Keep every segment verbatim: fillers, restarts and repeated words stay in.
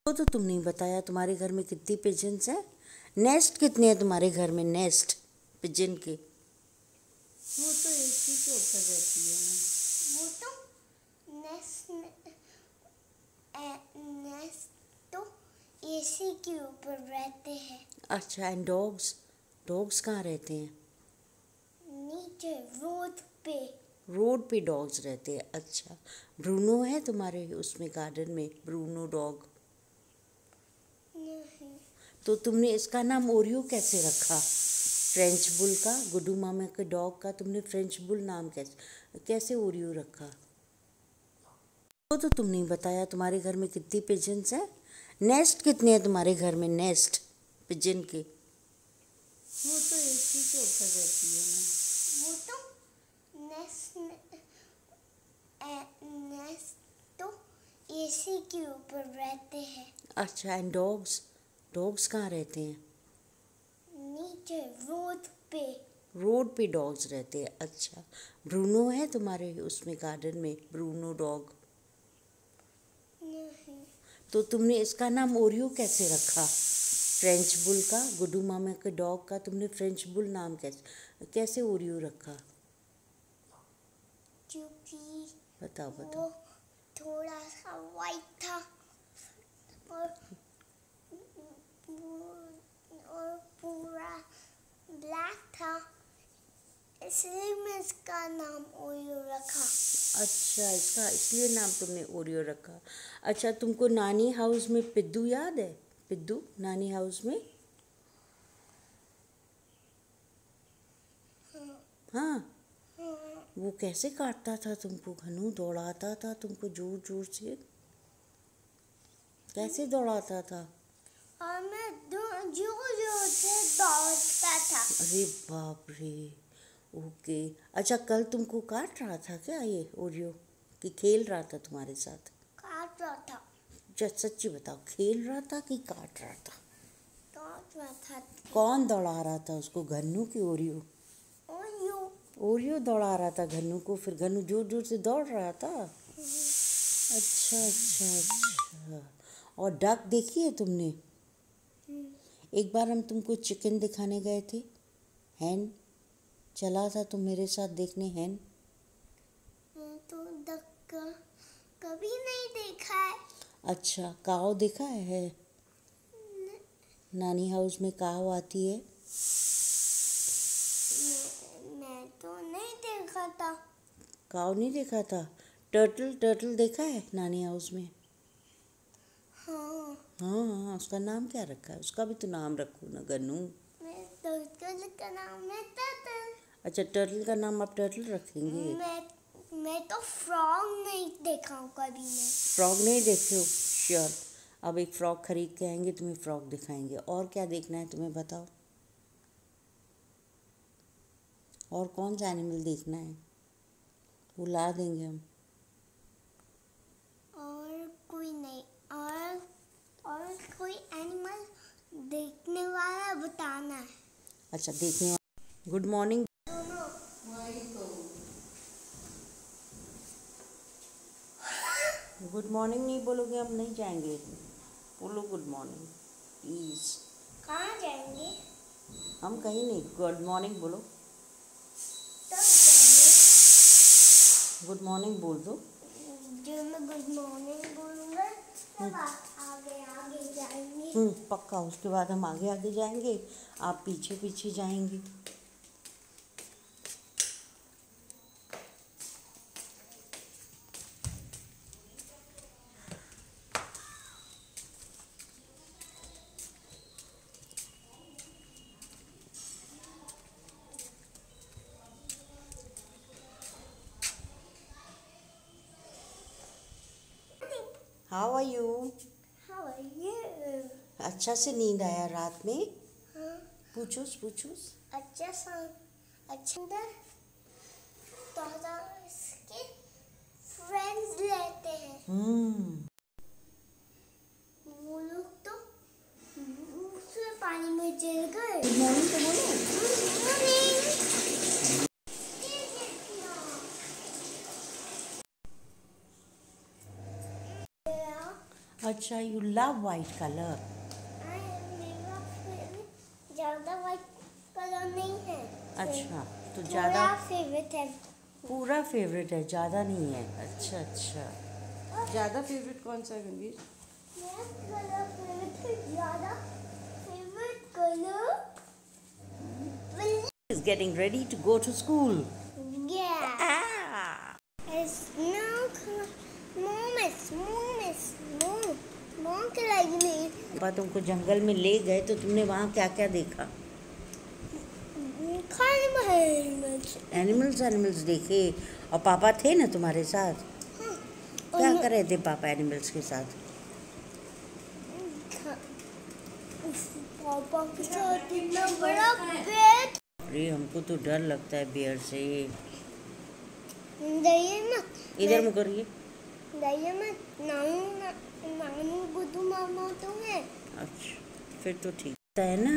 वो तो तुम नहीं बताया तुम्हारे घर में कितनी पिजन्स हैं। नेस्ट कितने हैं तुम्हारे घर में, नेस्ट पिजन के? वो तो एसी के ऊपर रहती है ना। वो तो नेस्ट नेस्ट तो एसी के ऊपर रहते हैं। अच्छा, एंड डॉग्स डॉग्स कहाँ रहते हैं? नीचे रोड पे। रोड पे डॉग्स रहते हैं। अच्छा, ब्रूनो है तुम्हारे उसमें गार्डन में, ब्रूनो डॉग? नहीं। तो तुमने इसका नाम ओरियो कैसे रखा? फ्रेंच बुल का, गुड्डू मामा के डॉग का तुमने फ्रेंच बुल नाम कैसे कैसे ओरियो रखा? वो तो तुम नहीं बताया तुम्हारे घर में कितनी पिजन्स हैं। नेस्ट कितने हैं तुम्हारे घर में, नेस्ट पिजन के? वो तो एसी के ऊपर रहती है ना। वो तो नेस्ट नेस्ट तो एसी के ऊपर रहते हैं। अच्छा, एंड डॉग्स डॉग्स कहाँ रहते हैं? नीचे रोड पे। रोड पे डॉग्स रहते हैं। अच्छा, ब्रूनो है तुम्हारे उसमें गार्डन में, ब्रूनो डॉग? नहीं। तो तुमने इसका नाम ओरियो कैसे रखा? फ्रेंच बुल का, गुड्डू मामा के डॉग का तुमने फ्रेंच बुल नाम कैसे कैसे ओरियो रखा? क्योंकि बताओ बताओ। वो थोड़ा सा वाइट था और और पूरा ब्लैक था, इसलिए मैं इसका नाम ओरियो रखा। अच्छा, इसका इसलिए नाम तुमने ओरियो रखा। अच्छा, तुमको नानी हाउस में पिद्दू याद है? पिद्दू नानी हाउस में? हाँ। हाँ, हाँ। वो कैसे काटता था तुमको, घनू दौड़ाता था तुमको जोर जोर से? कैसे दौड़ाता था? और मैं जोर जोर से दौड़ता था। अरे बाप रे। ओके। अच्छा, कल तुमको काट रहा था क्या ये ओरियो, कि खेल रहा था तुम्हारे साथ? काट रहा था। जब सच्ची बताओ, खेल रहा था कि काट रहा था? काट रहा था। कौन दौड़ा रहा था उसको, घन्नू की ओरियो? ओरियो। ओरियो दौड़ा रहा था घन्नू को, फिर घन्नू जोर जोर से दौड़ रहा था। अच्छा अच्छा अच्छा। और डक देखी है तुमने? एक बार हम तुमको चिकन दिखाने गए थे, हैन चला था तुम मेरे साथ देखने, हैन? मैं तो डक का कभी नहीं देखा है। अच्छा, काऊ देखा है? नानी हाउस में काऊ आती है। मैं, मैं तो नहीं देखा था। काऊ नहीं देखा था? टर्टल टर्टल देखा है नानी हाउस में? हाँ। हाँ हाँ, उसका नाम क्या रखा है? उसका भी तो नाम रखो ना, गन्नू। मैं टर्टल का नाम है टर्टल। अच्छा, टर्टल का नाम आप टर्टल रखेंगे? मैं मैं तो फ्रॉग नहीं देखा हूँ कभी मैं। फ्रॉग नहीं देखे हो? श्योर, अब एक फ्रॉग खरीद के आएंगे, तुम्हें फ्रॉग दिखाएंगे। और क्या देखना है तुम्हें, बताओ? और कौन सा एनिमल देखना है, वो ला देंगे हम। और कोई नहीं, और और कोई एनिमल देखने वाला बताना है। अच्छा, देखने वाला। Good morning. गुड मॉर्निंग नहीं बोलोगे हम नहीं जाएंगे। बोलो गुड मॉर्निंग प्लीज। कहाँ जाएंगे? हम कहीं नहीं, गुड मॉर्निंग बोलो। तब जाएंगे। गुड मॉर्निंग बोल दो। जो मैं गुड मॉर्निंग बोलूँगा तब आप आगे आगे जाएंगे। हम्म, पक्का। उसके बाद हम आगे आगे जाएंगे, आप पीछे पीछे जाएंगे। How are you? How are you? अच्छा से नींद आया रात में? हाँ। पूछूस पूछूस। अच्छा सा अच्छा तो इसके फ्रेंड्स रहते हैं। हम्म। वो लोग तो दूसरे पानी में गिर गए। गुड मॉर्निंग तो बोलो। अच्छा, यू लव वाइट कलर। मेरा फेवरेट ज़्यादा वाइट कलर नहीं है। अच्छा, तो पूरा ज़्यादा फेवरेट है। पूरा फेवरेट है, ज़्यादा नहीं है। अच्छा अच्छा, ज़्यादा फेवरेट कौन सा है रणवीर? मेरा कलर फेवरेट है ज़्यादा favourite colour Is getting ready to go to school. yeah. Ah. It's now mom is mom is mom mom खिलाएगी नहीं। पापा तुमको जंगल में ले गए तो तुमने वहाँ क्या क्या देखा? खाने में एनिमल्स एनिमल्स एनिमल्स देखे। और पापा थे ना तुम्हारे साथ? हाँ। क्या कर रहे थे पापा एनिमल्स के साथ? पापा के साथ इतना बड़ा पेट। अरे हमको तो डर लगता है बेयर से। दही मत इधर मुँह करिए। दही मत नानू ना, नानू गुड्डू मामा तो है। अच्छा, फिर तो ठीक है ना।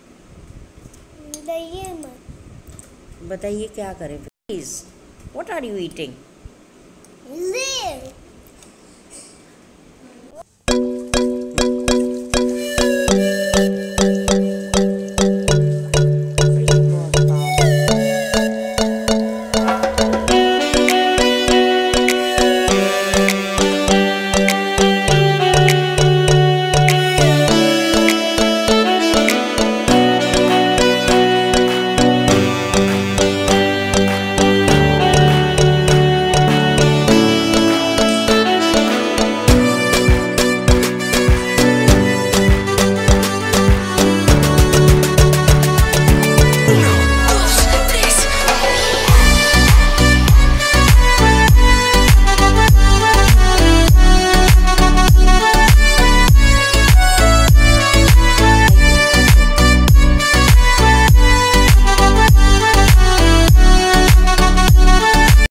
दही मत बताइए क्या करें please. What are you eating? ले